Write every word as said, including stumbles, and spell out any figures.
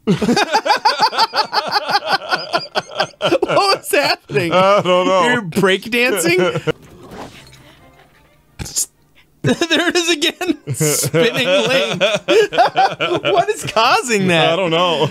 What's happening? I don't know. You're breakdancing? There it is again. Spinning link. What is causing that? I don't know.